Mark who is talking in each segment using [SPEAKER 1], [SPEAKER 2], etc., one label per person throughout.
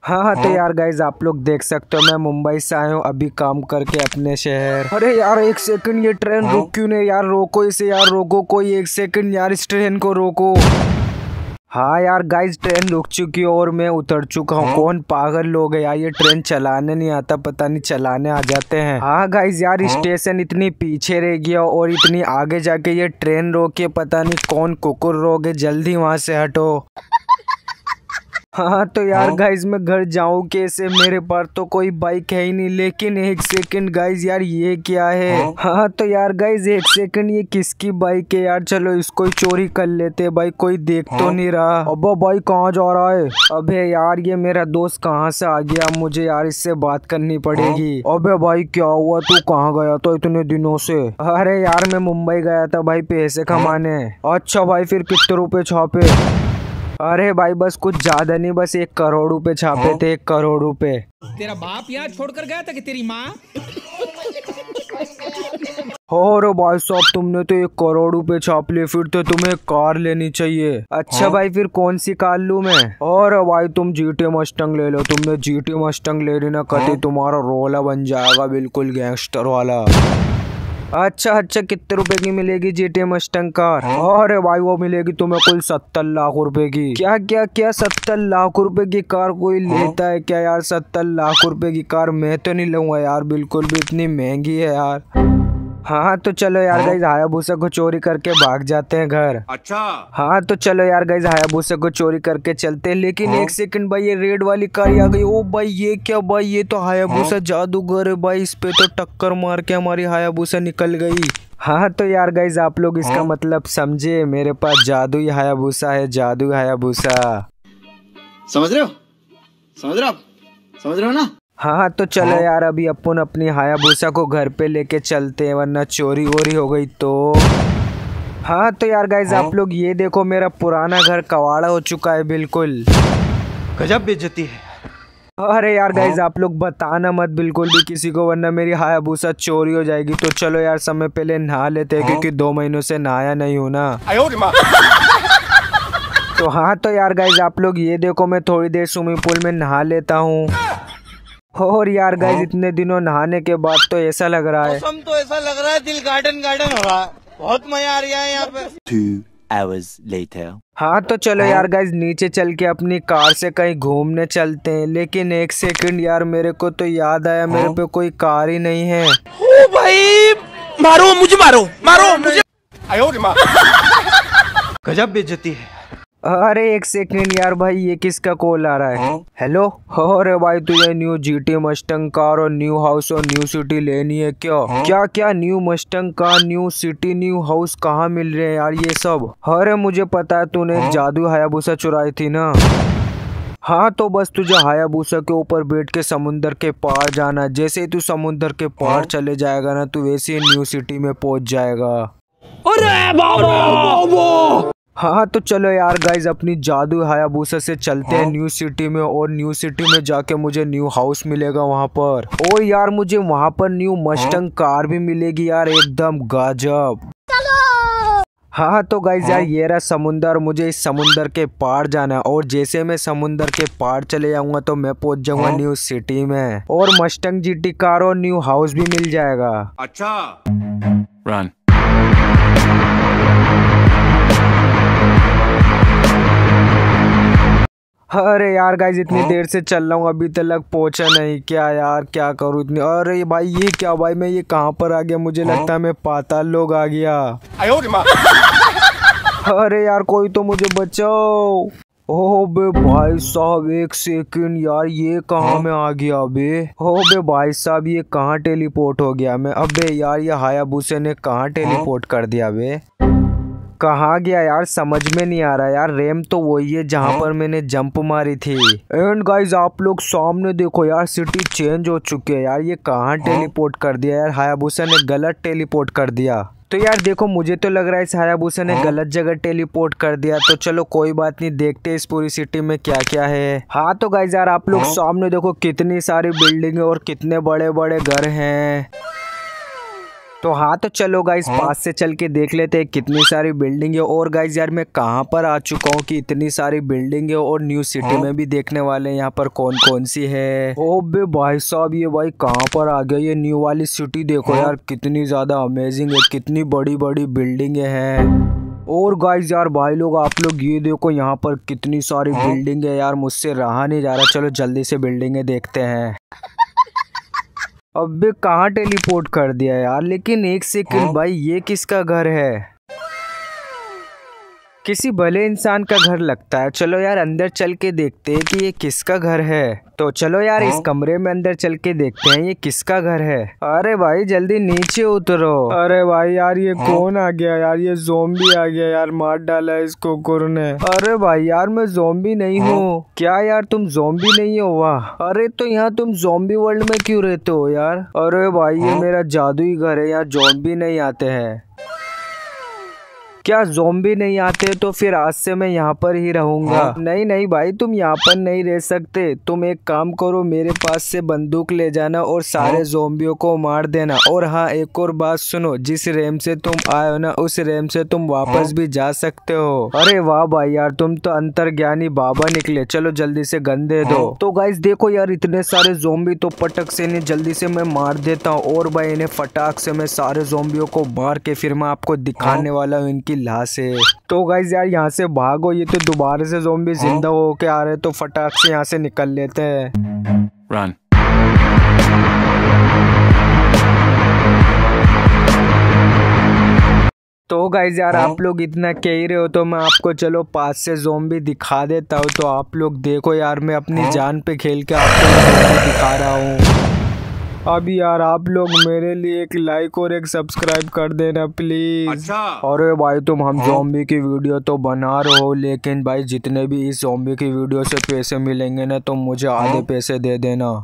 [SPEAKER 1] हाँ तो यार गाइज आप लोग देख सकते हो मैं मुंबई से आया हूँ अभी काम करके अपने शहर। अरे यार एक सेकंड, ये ट्रेन रुक क्यों नहीं यार? रोको इसे यार, रोको कोई एक सेकंड यार, इस ट्रेन को रोको। हाँ यार गाइज ट्रेन रुक चुकी है और मैं उतर चुका हूँ। कौन पागल लोग है यार, ये ट्रेन चलाने नहीं आता, पता नहीं चलाने आ जाते हैं। हाँ गाइज यार स्टेशन इतनी पीछे रह गया और इतनी आगे जाके ये ट्रेन रोके, पता नहीं कौन कुकुर रोके, जल्दी वहां से हटो। हाँ तो यार गाइज मैं घर जाऊं कैसे? मेरे पास तो कोई बाइक है ही नहीं। लेकिन एक सेकंड गाइज यार ये क्या है? हाँ तो यार गाइज एक सेकंड, ये किसकी बाइक है यार? चलो इसको ही चोरी कर लेते भाई, कोई देख तो नहीं रहा। अबे भाई कहाँ जा रहा है? अबे यार ये मेरा दोस्त कहाँ से आ गया, मुझे यार इससे बात करनी पड़ेगी। अबे भाई क्या हुआ, तू कहाँ गया था इतने दिनों से? अरे यार मैं मुंबई गया था भाई पैसे कमाने। अच्छा भाई फिर कितने रुपए छापे? अरे भाई बस कुछ ज्यादा नहीं, बस 1 करोड़ रुपए छापे थे, 1 करोड़ रुपए।
[SPEAKER 2] तेरा बाप यहाँ छोड़कर गया था कि तेरी माँ?
[SPEAKER 1] अरे भाई साहब तुमने तो 1 करोड़ रुपए छाप लिए, फिर तो तुम्हें कार लेनी चाहिए। अच्छा भाई फिर कौन सी कार लूं मैं? और भाई तुम जीटी मस्टंग ले लो, तुमने जीटी मस्टंग ले ली ना, कटी तुम्हारा रोला बन जाएगा बिल्कुल गैंगस्टर वाला। अच्छा कितने रुपए की मिलेगी जीटी मस्टंग कार? अरे भाई वो मिलेगी तुम्हें कुल 70 लाख रुपए की। क्या क्या क्या 70 लाख रुपए की कार कोई लेता है क्या यार? 70 लाख रुपए की कार मैं तो नहीं लूंगा यार, बिल्कुल भी, इतनी महंगी है यार। हाँ तो चलो यार गाइस हायाबुसा को चोरी करके भाग जाते हैं घर।
[SPEAKER 3] अच्छा
[SPEAKER 1] हाँ तो चलो यार गाइस हायाबुसा को चोरी करके चलते हैं। लेकिन एक सेकंड भाई, ये रेड वाली कार आ गई। ओ भाई ये क्या भाई, ये तो हायाबुसा जादूगर है भाई, इस पे तो टक्कर मार के हमारी हायाबुसा निकल गई। हाँ तो यार गाइस आप लोग इसका मतलब समझे, मेरे पास जादुई हायाबुसा है, जादुई हायाबुसा।
[SPEAKER 3] समझ रहे हो? समझ रहे हो ना?
[SPEAKER 1] हाँ तो चलो यार अभी अपन अपनी हायाबुसा को घर पे लेके चलते हैं, वरना चोरी वोरी हो गई तो। हाँ तो यार गाइज आप लोग ये देखो, मेरा पुराना घर कवाड़ा हो चुका है बिल्कुल।
[SPEAKER 3] गजब बेइज्जती है।
[SPEAKER 1] अरे यार गाइज आप लोग बताना मत बिल्कुल भी किसी को, वरना मेरी हायाबुसा चोरी हो जाएगी। तो चलो यार समय पहले नहा लेते हैं, क्योंकि 2 महीनों से नहाया नहीं हूँ ना। तो हाँ तो यार गाइज आप लोग ये देखो, मैं थोड़ी देर स्विमिंग पूल में नहा लेता हूँ। और यार गाइस इतने दिनों नहाने के बाद तो ऐसा लग रहा है,
[SPEAKER 4] मौसम तो ऐसा लग रहा है दिल गार्डन हो रहा है, बहुत मजा आ रहा है यहाँ पे।
[SPEAKER 5] 2 hours later.
[SPEAKER 1] हाँ तो चलो यार गाइस नीचे चल के अपनी कार से कहीं घूमने चलते हैं। लेकिन एक सेकंड यार, मेरे को तो याद आया मेरे पे कोई कार ही नहीं है।
[SPEAKER 4] ओ भाई मारो मुझे।
[SPEAKER 3] गजब बेइज्जती है।
[SPEAKER 1] अरे एक सेकंड यार भाई, ये किसका कॉल आ रहा है? हेलो। अरे भाई तुझे न्यू जीटी मस्टंग कार और न्यू हाउस और न्यू सिटी लेनी है क्या? क्या new Mustang car, new city, new house कहाँ मिल रहे हैं यार ये सब? अरे मुझे पता है तूने जादू हायाबुसा चुराई थी ना। हाँ तो बस तुझे हायाबुसा के ऊपर बैठ के समुंदर के पार जाना। जैसे ही तू समुंदर के पार चले जाएगा ना, तू वैसे ही न्यू सिटी में पहुंच जाएगा।
[SPEAKER 4] अरे बाबा।
[SPEAKER 1] हाँ तो चलो यार गाइज अपनी जादू हायाबुसा से चलते हैं न्यू सिटी में, और न्यू सिटी में जाके मुझे न्यू हाउस मिलेगा वहाँ पर। और यार मुझे वहाँ पर न्यू मस्टंग कार भी मिलेगी यार, एकदम गजब। हाँ तो गाइज यार ये रहा समुंदर, मुझे इस समुंदर के पार जाना है। और जैसे मैं समुंदर के पार चले जाऊंगा तो मैं पहुंच जाऊंगा न्यू सिटी में, और मस्टंग जीटी कार और न्यू हाउस भी मिल जाएगा।
[SPEAKER 3] अच्छा
[SPEAKER 5] Run.
[SPEAKER 1] अरे यार गाइज इतनी देर से चल रहा हूँ, अभी तक पहुंचा नहीं। क्या यार क्या करूँ इतनी। अरे भाई ये क्या भाई, मैं ये कहाँ पर आ गया? मुझे लगता है मैं पाताल लोक आ गया। अरे यार कोई तो मुझे बचाओ। ओह बे भाई साहब एक सेकंड यार, ये कहाँ में आ गया बे? ओह बे भाई साहब ये कहाँ टेलीपोर्ट हो गया मैं? अबे यार ये हायाबुसा ने कहाँ टेलीपोर्ट कर दिया बे? कहाँ गया यार, समझ में नहीं आ रहा यार। रेम तो वही है जहाँ पर मैंने जंप मारी थी। एंड गाइज आप लोग सामने देखो यार, सिटी चेंज हो चुकी है यार। ये कहाँ टेलीपोर्ट कर दिया यार, हायाबुसा ने गलत टेलीपोर्ट कर दिया। तो यार देखो मुझे तो लग रहा है इस हायाबुसा ने गलत जगह टेलीपोर्ट कर दिया। तो चलो कोई बात नहीं, देखते हैं इस पूरी सिटी में क्या क्या है। हाँ तो गाइज यार आप लोग सामने देखो कितनी सारी बिल्डिंग और कितने बड़े बड़े घर हैं। तो हाँ तो चलो गाइस पास से चल के देख लेते हैं कितनी सारी बिल्डिंग है। और गाइस यार मैं कहाँ पर आ चुका हूँ कि इतनी सारी बिल्डिंग है और न्यू सिटी में भी देखने वाले हैं यहाँ पर कौन कौन सी है। ओ बे भाई साहब ये भाई कहाँ पर आ गया, ये न्यू वाली सिटी देखो यार कितनी ज्यादा अमेजिंग है, कितनी बड़ी बड़ी बिल्डिंग है। और गाइस यार भाई लोग आप लोग ये देखो यहाँ पर कितनी सारी बिल्डिंग है यार, मुझसे रहा नहीं जा रहा। चलो जल्दी से बिल्डिंगें देखते हैं। अबे कहाँ टेलीपोर्ट कर दिया यार, लेकिन एक सेकंड भाई ये किसका घर है? किसी भले इंसान का घर लगता है। चलो यार अंदर चल के देखते हैं कि ये किसका घर है। तो चलो यार इस कमरे में अंदर चल के देखते हैं ये किसका घर है। अरे भाई जल्दी नीचे उतरो। अरे भाई यार ये कौन आ गया यार, ये ज़ॉम्बी आ गया यार, मार डाला है इसको कुकुर ने। अरे भाई यार मैं ज़ॉम्बी नहीं हूँ। क्या यार तुम ज़ॉम्बी नहीं हो? वाह, अरे तो यहाँ तुम ज़ॉम्बी वर्ल्ड में क्यों रहते हो यार? अरे भाई ये मेरा जादुई घर है, यहाँ ज़ॉम्बी नहीं आते हैं। क्या ज़ॉम्बी नहीं आते? तो फिर आज से मैं यहाँ पर ही रहूंगा। नहीं नहीं भाई तुम यहाँ पर नहीं रह सकते। तुम एक काम करो, मेरे पास से बंदूक ले जाना और सारे ज़ॉम्बियों को मार देना। और हाँ एक और बात सुनो, जिस रेम से तुम आए हो ना उस रेम से तुम वापस भी जा सकते हो। अरे वाह भाई यार तुम तो अंतर्ज्ञानी बाबा निकले। चलो जल्दी से गन दे दो। तो गाइस देखो यार इतने सारे ज़ॉम्बी तो पटक से नहीं, जल्दी से मैं मार देता हूँ। और भाई इन्हें फटाक से मैं सारे ज़ॉम्बियों को मार के फिर मैं आपको दिखाने वाला हूँ इनकी लाश है। तो गाइस यार यहाँ से भागो, ये तो दोबारा से ज़ॉम्बी जिंदा होके आ रहे, तो फटाक से यहाँ से निकल लेते हैं।
[SPEAKER 5] Run.
[SPEAKER 1] तो गाइस यार आप लोग इतना कह ही रहे हो तो मैं आपको चलो पास से ज़ॉम्बी दिखा देता हूँ। तो आप लोग देखो यार मैं अपनी जान पे खेल के आपको ज़ॉम्बी दिखा रहा हूँ। अभी यार आप लोग मेरे लिए एक लाइक और एक सब्सक्राइब कर देना प्लीज।
[SPEAKER 4] अच्छा।
[SPEAKER 1] अरे भाई तुम हम ज़ॉम्बी की वीडियो तो बना रहे हो, लेकिन भाई जितने भी इस ज़ॉम्बी की वीडियो से पैसे मिलेंगे ना तो मुझे आधे पैसे दे देना।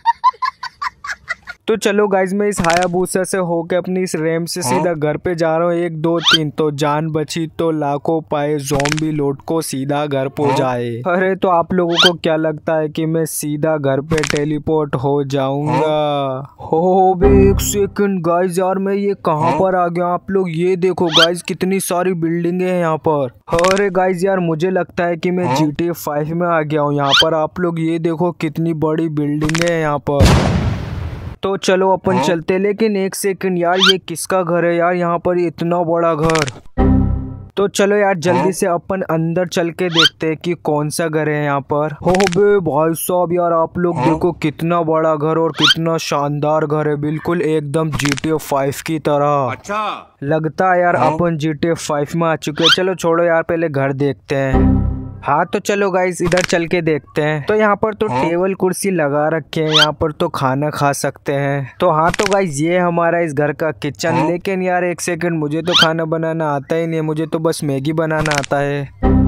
[SPEAKER 1] तो चलो गाइज मैं इस हायाबूसा से होके अपनी इस रैम से सीधा घर पे जा रहा हूँ। 1 2 3 तो जान बची तो लाखों पाए, ज़ॉम्बी लौट को सीधा घर पहुँचाए। अरे तो आप लोगों को क्या लगता है कि मैं सीधा घर पे टेलीपोर्ट हो जाऊंगा? हो बे एक सेकंड गाइज यार मैं ये कहाँ पर आ गया? आप लोग ये देखो गाइज कितनी सारी बिल्डिंगें हैं यहाँ पर। अरे गाइज यार मुझे लगता है कि मैं GTA 5 में आ गया हूँ। यहाँ पर आप लोग ये देखो कितनी बड़ी बिल्डिंगें हैं यहाँ पर। तो चलो अपन चलते, लेकिन एक सेकंड यार ये किसका घर है यार, यहाँ पर इतना बड़ा घर? तो चलो यार जल्दी से अपन अंदर चल के देखते हैं कि कौन सा घर है यहाँ पर। हो बे भाई साहब यार आप लोग देखो कितना बड़ा घर और कितना शानदार घर है, बिल्कुल एकदम GTA 5 की तरह।
[SPEAKER 4] अच्छा।
[SPEAKER 1] लगता है यार अपन GTA 5 में आ चुके हैं। चलो छोड़ो यार पहले घर देखते हैं। हाँ तो चलो गाइस इधर चल के देखते हैं। तो यहाँ पर तो टेबल कुर्सी लगा रखे हैं, यहाँ पर तो खाना खा सकते हैं। तो हाँ तो गाइस ये हमारा इस घर का किचन। लेकिन यार एक सेकंड मुझे तो खाना बनाना आता ही नहीं है, मुझे तो बस मैगी बनाना आता है।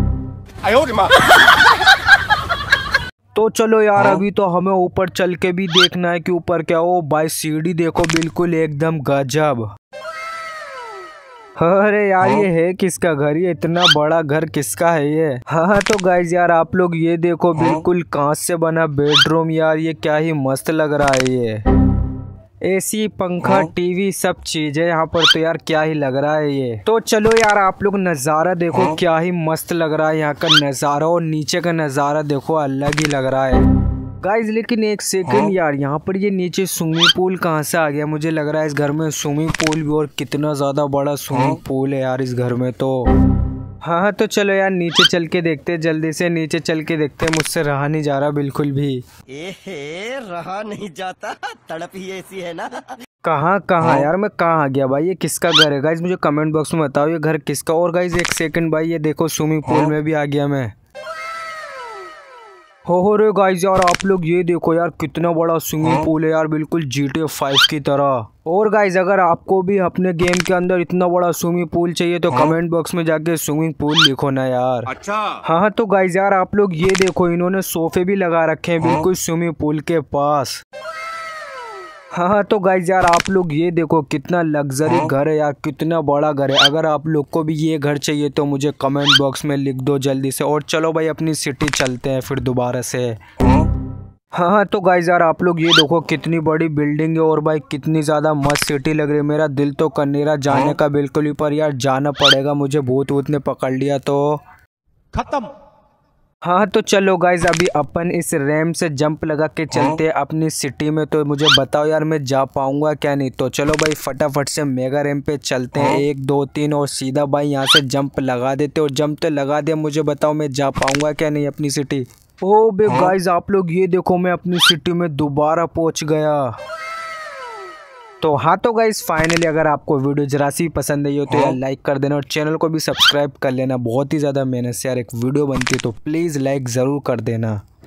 [SPEAKER 1] तो चलो यार अभी तो हमें ऊपर चल के भी देखना है कि ऊपर क्या हो। भाई सीढ़ी देखो बिल्कुल एकदम गजब। अरे यार ये है किसका घर? ये इतना बड़ा घर किसका है ये? हाँ तो गाइज यार आप लोग ये देखो बिल्कुल कांच से बना बेडरूम यार, ये क्या ही मस्त लग रहा है। ये एसी पंखा टीवी सब चीज है यहाँ पर, तो यार क्या ही लग रहा है ये। तो चलो यार आप लोग नज़ारा देखो क्या ही मस्त लग रहा है यहाँ का नज़ारा, और नीचे का नज़ारा देखो अलग ही लग रहा है गाइज। लेकिन एक सेकंड यार यहाँ पर ये नीचे स्विमिंग पूल कहाँ से आ गया? मुझे लग रहा है इस घर में स्विमिंग पूल भी, और कितना ज़्यादा बड़ा स्विमिंग पूल है यार इस घर में तो। हाँ तो चलो यार नीचे चल के देखते हैं, जल्दी से नीचे चल के देखते हैं। मुझसे रहा नहीं जा रहा बिल्कुल भी।
[SPEAKER 6] रहा नहीं जाता, तड़प ही ऐसी है ना।
[SPEAKER 1] कहाँ यार मैं कहाँ आ गया भाई? ये किसका घर है गाइज? मुझे कमेंट बॉक्स में बताओ ये घर किसका। और गाइज एक सेकंड भाई ये देखो स्विमिंग पूल में भी आ गया मैं। हो रे गाइस यार आप लोग ये देखो यार कितना बड़ा स्विमिंग पूल है यार, बिल्कुल GTA 5 की तरह। और गाइस अगर आपको भी अपने गेम के अंदर इतना बड़ा स्विमिंग पूल चाहिए तो कमेंट बॉक्स में जाके स्विमिंग पूल लिखो ना यार।
[SPEAKER 4] अच्छा।
[SPEAKER 1] हाँ तो गाइस यार आप लोग ये देखो इन्होंने सोफे भी लगा रखे हैं बिल्कुल स्विमिंग पूल के पास। हाँ तो गाइज यार आप लोग ये देखो कितना लग्जरी घर है यार, कितना बड़ा घर है। अगर आप लोग को भी ये घर चाहिए तो मुझे कमेंट बॉक्स में लिख दो जल्दी से। और चलो भाई अपनी सिटी चलते हैं फिर दोबारा से। हाँ तो गाइस यार आप लोग ये देखो कितनी बड़ी बिल्डिंग है और भाई कितनी ज़्यादा मस्त सिटी लग रही है। मेरा दिल तो कर नहीं रहा जाने का बिल्कुल ही, पर यार जाना पड़ेगा मुझे, भूत वूत ने पकड़ लिया तो
[SPEAKER 2] खत्म।
[SPEAKER 1] हाँ तो चलो गाइज अभी अपन इस रैम से जंप लगा के चलते हैं अपनी सिटी में। तो मुझे बताओ यार मैं जा पाऊंगा क्या नहीं। तो चलो भाई फटाफट से मेगा रैम पे चलते हैं, 1 2 3 और सीधा भाई यहाँ से जंप लगा देते। और जंप तो लगा दिया, मुझे बताओ मैं जा पाऊंगा क्या नहीं अपनी सिटी। ओ बे गाइज आप लोग ये देखो मैं अपनी सिटी में दोबारा पहुंच गया। तो हाँ तो गाइज फाइनली अगर आपको वीडियो जरा सी पसंद आई हो तो यार लाइक कर देना और चैनल को भी सब्सक्राइब कर लेना। बहुत ही ज़्यादा मेहनत से यार एक वीडियो बनती है तो प्लीज़ लाइक ज़रूर कर देना।